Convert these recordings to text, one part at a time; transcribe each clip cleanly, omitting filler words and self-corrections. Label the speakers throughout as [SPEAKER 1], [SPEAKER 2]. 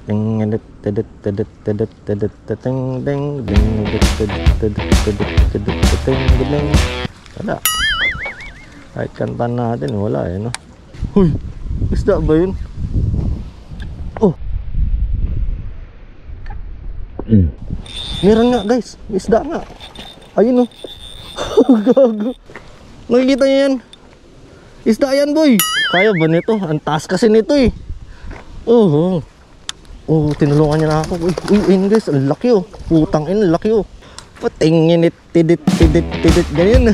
[SPEAKER 1] Wala. Kahit kantan natin, wala eh, no? Huy! Isda ba yun? Oh! Meron nga guys, isda nga. Ayun oh. Gago. Nakikita niyo yan? Isda yan boy. Kaya ba nito? Ang taas kasi nito eh. Oh, tinulungan niya na ako. Uy, ayun guys, ang laki oh. Putang ina, laki oh. Patingin it, tidit, ganyan.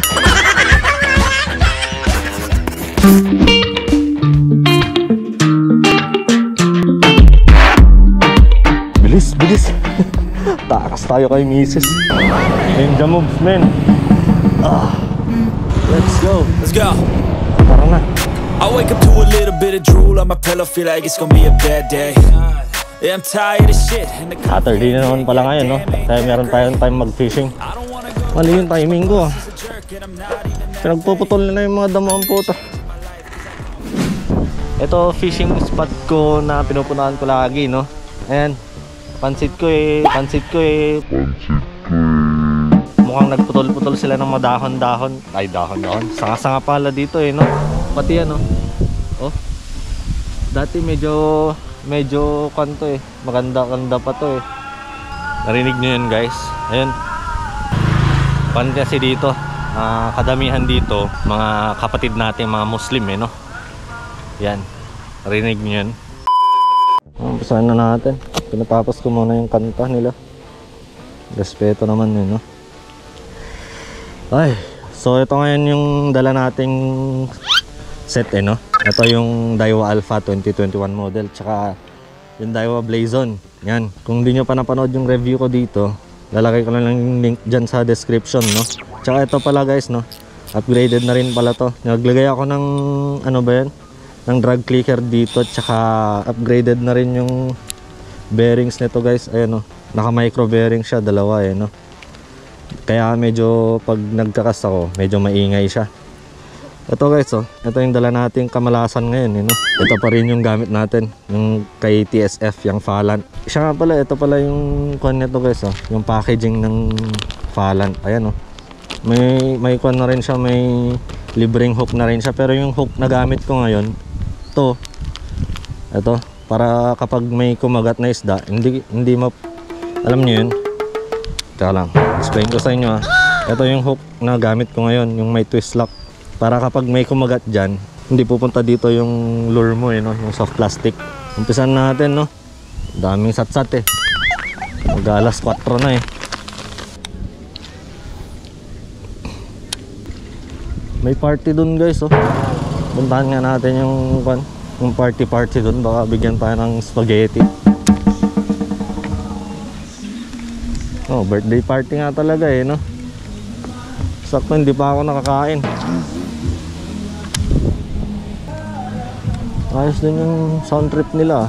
[SPEAKER 1] Bilis. Takas tayo kay Mrs. Ninja moves, men. Let's go. Tara na.
[SPEAKER 2] I wake up to a little bit of drool on my pillow, feel like it's gonna be a bad day. Yeah, I'm tired of shit.
[SPEAKER 1] Saturday na naman pala ngayon, no? Kaya meron tayong time mag-fishing. Mali yung timing ko. Pinagpuputol na yung mga damo ang puta. Ito fishing spot ko na pinupunahan ko lagi, no? Ayan. Pansit ko eh. Mukhang nagputol-putol sila ng mga dahon-dahon. Ay, dahon-dahon. Sanga-sanga pala dito eh, no? Pati yan, no? Oh. Dati medyo kanto eh. Maganda pa to eh. Narinig nyo yun guys. Ayun. Pan kasi dito. Kadamihan dito. Mga kapatid natin, mga Muslim eh, no? Yan. Narinig nyo yun. Umpisahan na natin. Pinatapos ko muna yung kanta nila. Respeto naman yun, no? Ay, so ito ngayon yung dala nating set eh, no? Ito yung Daiwa Alpha 2021 model, tsaka yung Daiwa Blazon. Yan, kung di nyo pa napanood yung review ko dito, lalagay ko lang yung link dyan sa description, no? Tsaka ito pala guys, no? Upgraded na rin pala to. Naglagay ako ng, ano ba yan? Ng drag clicker dito, tsaka upgraded na rin yung bearings nito guys. Ayan, no? Naka micro bearing siya, dalawa eh, no? Kaya medyo pag nagkakas ako, medyo maingay siya. Ito guys, oh, ito yung dala nating kamalasan ngayon, no? Ito pa rin yung gamit natin, yung kay TSF, yung Falan. Siya nga pala, ito pala yung kuhan nito guys, oh, yung packaging ng Falan. Ayan, oh. May kuhan na rin siya, may libreng hook na rin siya. Pero yung hook na gamit ko ngayon, ito, para kapag may kumagat na isda, hindi alam nyo yun. Teka lang, explain ko sa inyo ha. Ito yung hook na gamit ko ngayon, yung may twist lock. Para kapag may kumagat dyan, hindi pupunta dito yung lure mo eh, no? Yung soft plastic. Umpisan natin, no? Daming satsat eh. Mag-alas 4 na eh. May party dun guys, oh. Puntahan nga natin yung party dun. Baka bigyan tayo ng spaghetti. Oh, birthday party nga talaga eh, no? Sakto hindi pa ako nakakain. Ayos din yung sound trip nila.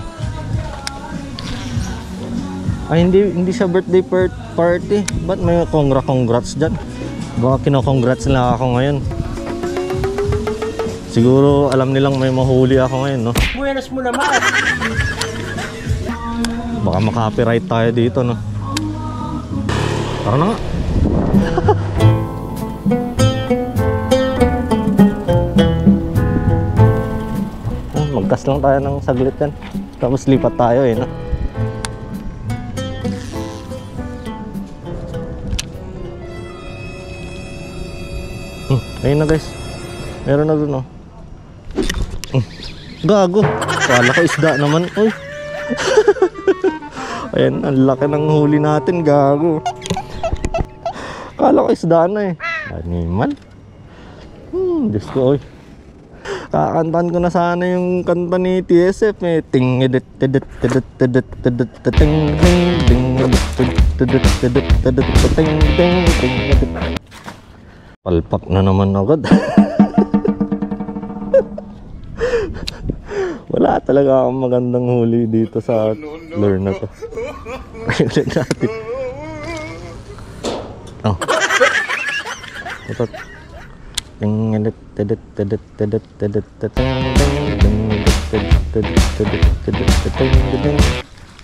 [SPEAKER 1] Ay, hindi siya birthday party. Ba't may congrats dyan? Baka kino-congrats nila ako ngayon. Siguro alam nilang may mahuli ako ngayon, no?
[SPEAKER 3] Buenas mo naman!
[SPEAKER 1] Baka maka-copyright tayo dito, no? Tara na nga! Magkas lang tayo ng saglit yan. Tapos lipat tayo eh, no? Ayun na guys. Meron na dun, no? Gago! Kala ko isda naman. Uy! Ayan, ang laki ng huli natin, gago. Kala ko isda na eh. Animal. Diyos ko, oy. Kakantahan ko na sana yung kanta ni TSF eh. Palpak na naman agad. Wala talaga akong magandang huli dito sa lure na to. Ayun natin. Oh. Ito.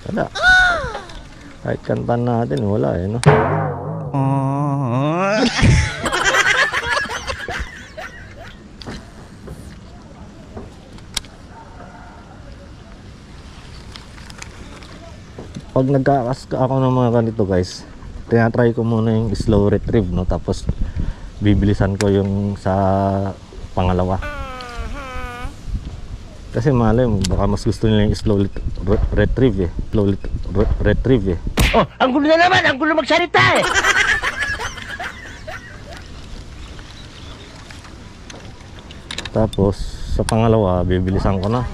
[SPEAKER 1] Wala. Kahit kantan natin, wala eh, no? Pag nagkakas ako ng mga ganito guys, tinatry ko muna yung slow retrieve, no? Tapos bibilisan ko yung sa pangalawa. Kasi malay mo, baka mas gusto nila yung slow retrieve eh. Slow retrieve eh.
[SPEAKER 3] Oh, ang gulo na naman! Ang gulo magsalita eh!
[SPEAKER 1] Tapos sa pangalawa, bibilisan ko na.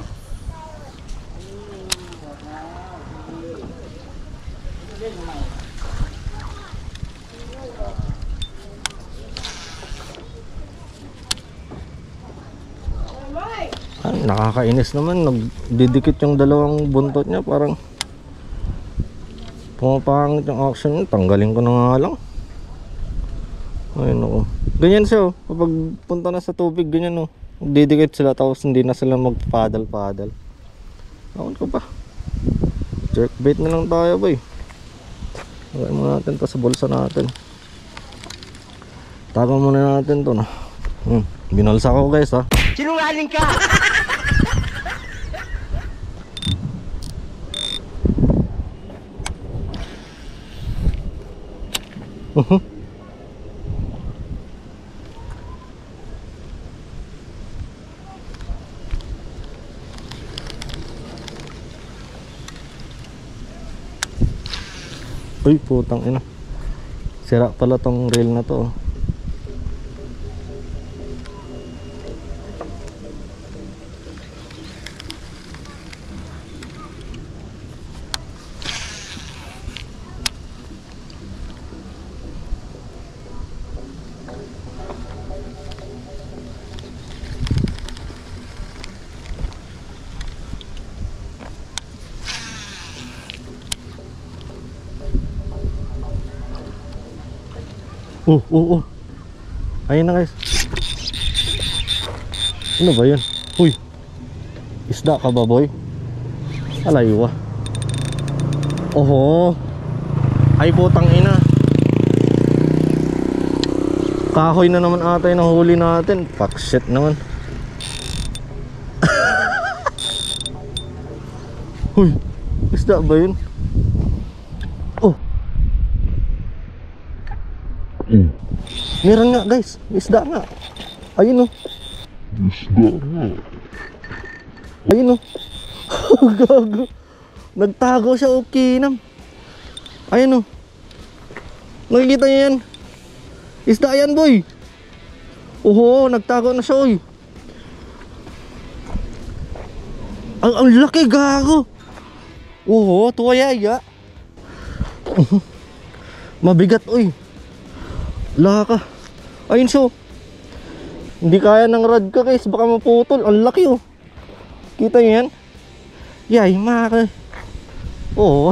[SPEAKER 1] Ay, nakakainis naman, nagdidikit yung dalawang buntot niya, parang pumapangit yung action niya. Tanggalin ko na nga lang. Ayun ako. Ganyan siya oh. Kapag punta na sa tubig, ganyan oh. Magdidikit sila tapos hindi na sila magpaddle-paddle. Akon ko pa. Jerkbait na lang tayo boy. Lagay mo natin to sa bulsa natin. Tago muna natin to no. Binulsa ko guys ha.
[SPEAKER 3] Sinungaling ka!
[SPEAKER 1] Uy, putang ina. Sira pala tong rail na to. Oh. Ayun na guys. Ano ba yun? Uy. Isda ka ba boy? Alaywa. Oho. Ay putang ina. Kahoy na naman ata yung nahuli natin. Fuck shit naman. Uy. Isda ba yun? Oh. Meron nga guys, isda nga. Ayun oh. Isda nga. Ayun oh. Gago. Nagtago siya o kinam. Ayun oh. Nakikita niyo yan? Isda yan boy. Oho, nagtago na siya oy. Ang laki gago. Oho, tuwayaya. Mabigat oy. Laka. Ayun siya. Hindi kaya ng rod ka guys, baka maputol. Ang laki oh. Kita niyo yan? Yay, maka. Oh.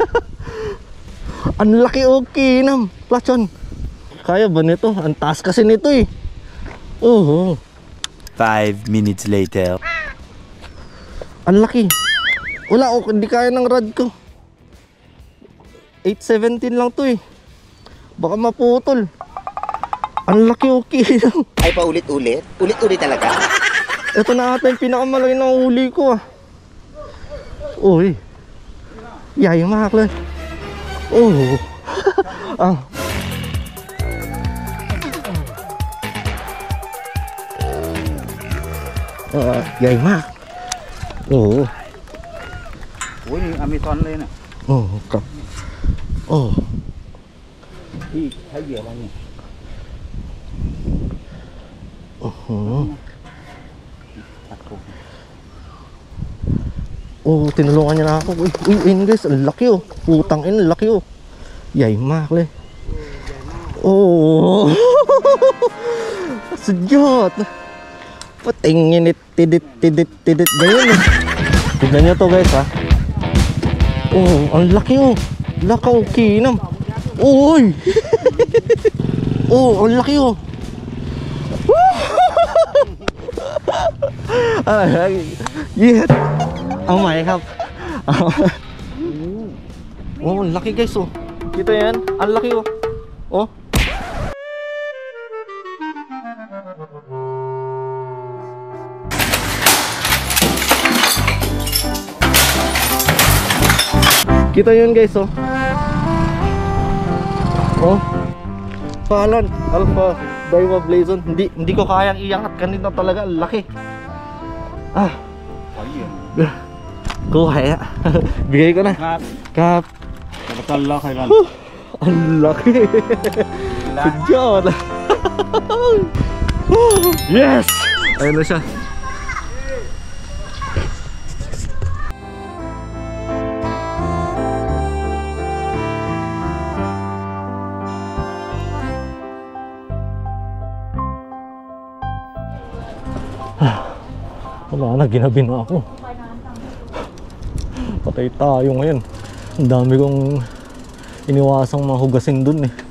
[SPEAKER 1] Ang laki oh, kinam. Plachon. Kaya ba nito? Ang taas kasi nito eh. Oh.
[SPEAKER 2] 5 minutes later.
[SPEAKER 1] Ang laki. Wala oh, hindi kaya ng rod ko. 817 lang to eh. Baka maputol. Ang laki okay lang.
[SPEAKER 3] Ay paulit-ulit? Ulit-ulit talaga?
[SPEAKER 1] Ito na ata yung pinakamalaki na huli ko ah. Uy. Yay makaklan. Oh. Ah. Yay mak. Oh.
[SPEAKER 4] Ủa nhưng ami toàn lên này.
[SPEAKER 1] Oh, cặp. Oh.
[SPEAKER 4] Thì thấy gì đây nhỉ?
[SPEAKER 1] Oh, tinulungan niya na ako. Uy, ayun guys, ang laki oh. Putang ina, laki oh. Yay makle. Oh. Sudyot. Patingin it tidit ganyan. Tignan niyo to guys ha. Oh, ang laki oh. Lakaw kinam. Uy. Oh, ang laki oh. Yeah. เอาใหม่ครับเอา Oh, ang laki guys oh. Kita yan? Ang laki oh. Oh. Kita yun guys oh. Oh. Palan, Alpha Daiwa Blazon. Hindi ko kayang iangat kanina talaga, ang laki. Ah. Kuha ya. Bigay ko na.
[SPEAKER 4] Kap.
[SPEAKER 1] Kap.
[SPEAKER 4] Nakatala kailan.
[SPEAKER 1] Ang laki. Sejod. Yes! Ayun na siya. Wala na, ginabi na ako. Patay tayo ngayon. Ang dami kong iniwasang mahugasin dun eh.